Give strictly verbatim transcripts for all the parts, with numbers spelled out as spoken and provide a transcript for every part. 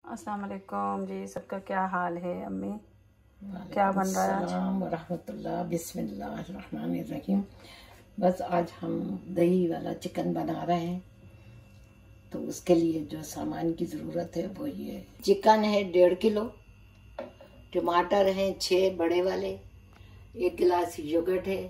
अस्सलाम वालेकुम जी, सबका क्या हाल है अम्मी? क्या बन रहा है आज? रहमतुल्लाह बिस्मिल्लाहिर्रहमानिर्रहीम। बस आज हम दही वाला चिकन बना रहे हैं, तो उसके लिए जो सामान की ज़रूरत है वो ये चिकन है डेढ़ किलो, टमाटर हैं छः बड़े वाले, एक गिलास योगर्ट है।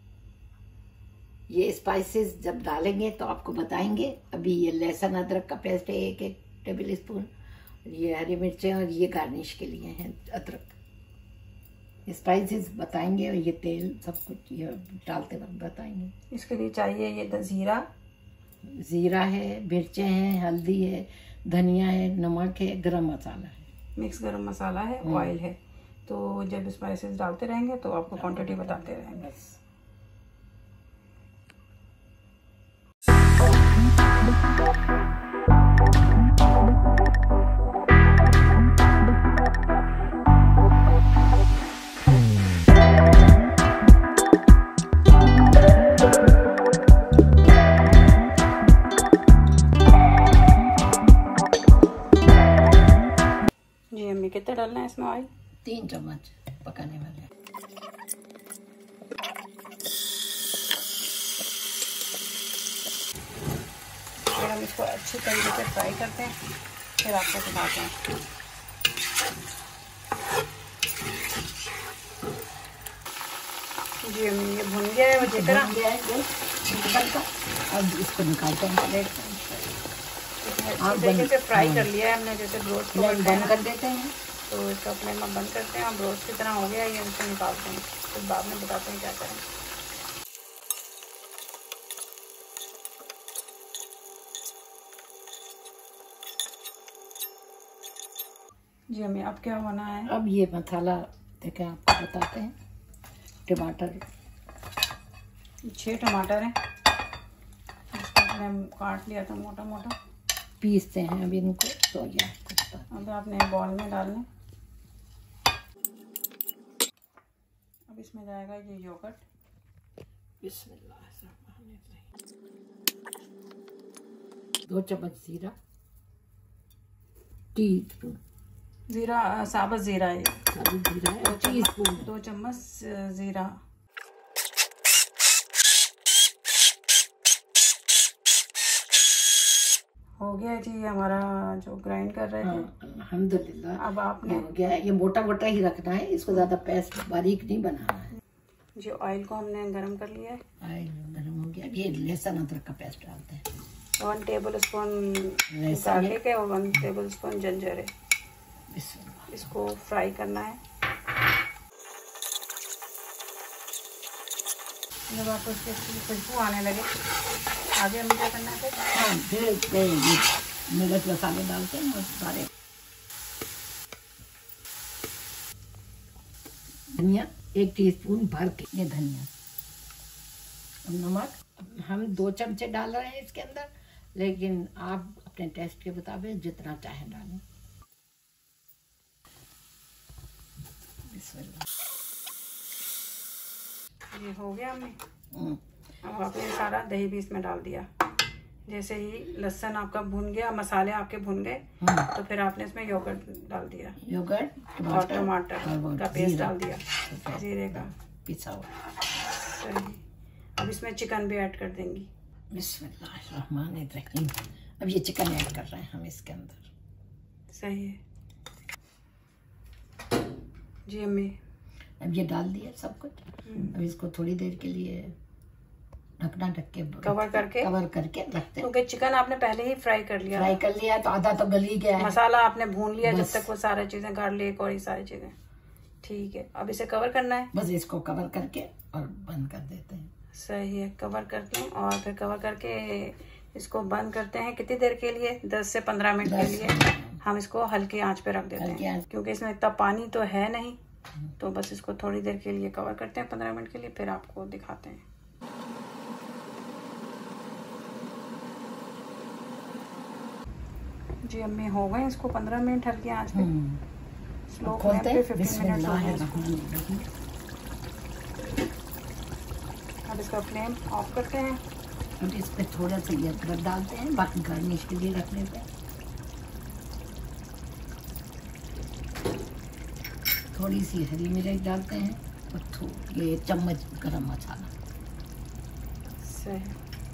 ये स्पाइसेस जब डालेंगे तो आपको बताएंगे। अभी ये लहसुन अदरक का पेस्ट है एक एक टेबल स्पून, ये हरी मिर्चें और ये गार्निश के लिए हैं अदरक। स्पाइसेस बताएंगे और ये तेल सब कुछ ये डालते वक्त बताएंगे। इसके लिए चाहिए ये जीरा जीरा है, मिर्चें हैं, हल्दी है, धनिया है, नमक है, गरम मसाला है, मिक्स गरम मसाला है, ऑयल है। तो जब स्पाइसेस डालते रहेंगे तो आपको क्वांटिटी बताते रहेंगे। बस जी अम्मी, कितना डालना है इसमें ऑयल? तीन चम्मच पकाने वाले। फिर हम इसको अच्छी तरीके से फ्राई करते हैं, फिर आपको दिखाते हैं। जी अम्मी, ये भुन गया है वो जितना गया है चिकन का। अब इसको निकालते हैं प्लेट में। अच्छी तरीके से फ्राई कर लिया है हमने, जैसे ब्रोस्ट को बंद कर देते हैं। तो इसका फ्लेम हम बंद करते हैं और ब्रोस्ट की तरह हो गया, ये इसको निकालते हैं, फिर बाद में बताते हैं क्या करें। जी हमें अब क्या होना है? अब ये मसाला देखें, आपको बताते हैं। टमाटर छः टमाटर हैं, इसको हमने काट लिया था मोटा मोटा, पीसते हैं अभी इनको। तो ये अब आपने बॉल में डालना। अब इसमें जाएगा ये योगर्ट। दो चम्मच जीरा, टी स्पून जीरा, साबुत जीरा है, साबुत जीरा है, टी स्पून दो चम्मच जीरा। हो गया जी हमारा जो ग्राइंड कर रहे थे। अल्हम्दुलिल्लाह अब आपने हो गया है। ये मोटा मोटा ही रखना है, इसको ज्यादा पेस्ट बारीक नहीं बनाना है। जी ऑयल को हमने गरम कर लिया है। ऑयल गरम हो गया। ये लहसुन अदरक का पेस्ट डालते हैं। वन टेबल स्पून गार्लिक है और वन टेबल स्पून जिंजर है। इसको फ्राई करना है। जब आपको इसकी खुशबू आने लगे, आगे हमें क्या करना है? हाँ, फिर मिर्च मसाले डालते हैं और सारे धनिया एक टीस्पून भर के, ये धनिया और नमक हम दो चमचे डाल रहे हैं इसके अंदर, लेकिन आप अपने टेस्ट के मुताबिक जितना चाहे डालें। ये हो गया हमने। अब आपने सारा दही भी इसमें डाल दिया। जैसे ही लहसुन आपका भुन गया, मसाले आपके भुन गए, तो फिर आपने इसमें योगर्ट डाल दिया, योगर्ट और टमाटर का पेस्ट डाल दिया, जीरे का पिसा हुआ। सही। अब इसमें चिकन भी ऐड कर देंगी। बिस्मिल्लाहिर्रहमानिर्रहीम। अब ये चिकन ऐड कर रहे हैं हम इसके अंदर। सही है जी अम्मी। अब ये डाल दिया सब कुछ। अब इसको थोड़ी देर के लिए ढकना ढक के कवर करके कवर करके रखते हैं, क्योंकि चिकन आपने पहले ही फ्राई कर लिया फ्राई कर लिया तो आधा तो गल ही गया है। मसाला आपने भून लिया जब तक वो सारी चीजें, गार्लिक और ये सारी चीजें। ठीक है, अब इसे कवर करना है। बस इसको कवर करके और बंद कर देते हैं। सही है, कवर करते हैं और फिर कवर करके इसको बंद करते हैं। कितनी देर के लिए? दस से पंद्रह मिनट के लिए हम इसको हल्की आंच पे रख देते हैं, क्योंकि इसमें इतना पानी तो है नहीं। तो बस इसको थोड़ी देर के लिए कवर करते हैं, पंद्रह मिनट के लिए, फिर आपको दिखाते हैं। जी अम्मी, हो गए इसको पंद्रह मिनट हल्की आंच पे, स्लो फ्लेम पे फिफ्टीन मिनट हो गए। अब इसका फ्लेम ऑफ करते हैं। अब इस पे थोड़ा सा ये अदरक डालते हैं, बाकी गार्निश के लिए रखने पे। थोड़ी सी हरी मिर्च डालते हैं और थोड़ा ये चम्मच गरम मसाला। सही,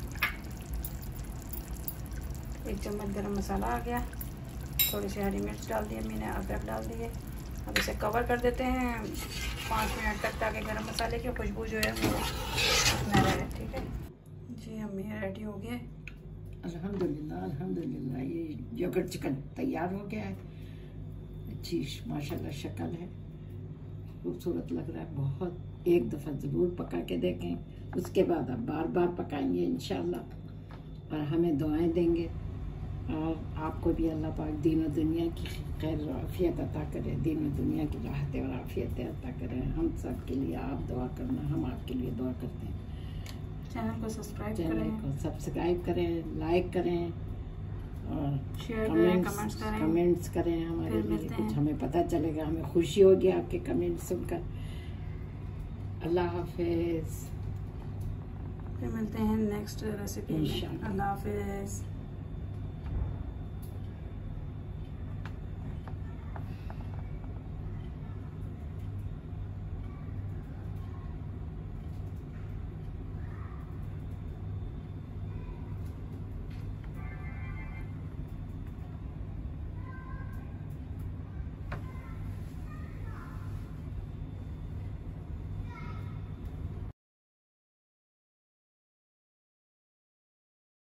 एक चम्मच गरम मसाला आ गया, थोड़ी सी हरी मिर्च डाल दी मैंने, अदरक डाल दिए। अब इसे कवर कर देते हैं पाँच मिनट तक, ताकि गरम मसाले की खुशबू जो है वो उसमें रहे। ठीक है जी, हम ये रेडी हो गए। अल्हम्दुलिल्लाह अल्हम्दुलिल्लाह, ये योगर्ट चिकन तैयार हो गया है। अच्छी माशाल्लाह शक्ल है, खूबसूरत लग रहा है बहुत। एक दफ़ा ज़रूर पका के देखें, उसके बाद आप बार बार पकाएंगे इंशाल्लाह, और हमें दुआएं देंगे। और आपको भी अल्लाह पाक दीन और दुनिया की खैर और आफियत अता करे, दीन और दुनिया की राहत और आफियत अता करें। हम सब के लिए आप दुआ करना, हम आपके लिए दुआ करते हैं। चैनल को सब्सक्राइब चैनल करें, को सब्सक्राइब करें, लाइक करें और शेयर करें, कमेंट्स करें, कमेंट्स करें। हमारे लिए कुछ हमें पता चलेगा, हमें खुशी होगी आपके कमेंट्स सुनकर। अल्लाह हाफिज, फिर मिलते हैं नेक्स्ट रेसिपी में। अल्लाह हाफिज।